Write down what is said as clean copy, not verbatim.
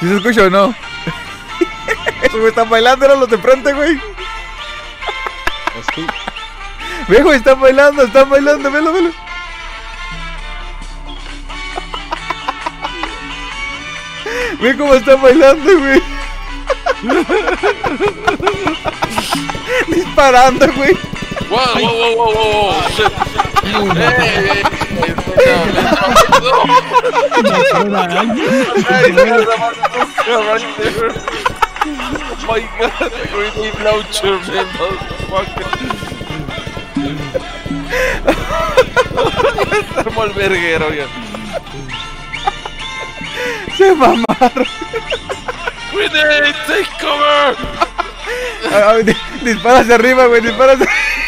¿Sí se escucha o no? Esos güey están bailando, eran los de frente, güey. Así. Viejo, están bailando, velo, velo. Ve cómo están bailando, güey. Disparando, güey. Wow. Shit. Oh my god, grenade launcher, man, motherfucker. Se armó el verguero, ya. Se mamaron. Grenade, take cover. Dispara hacia arriba, güey, dispara hacia...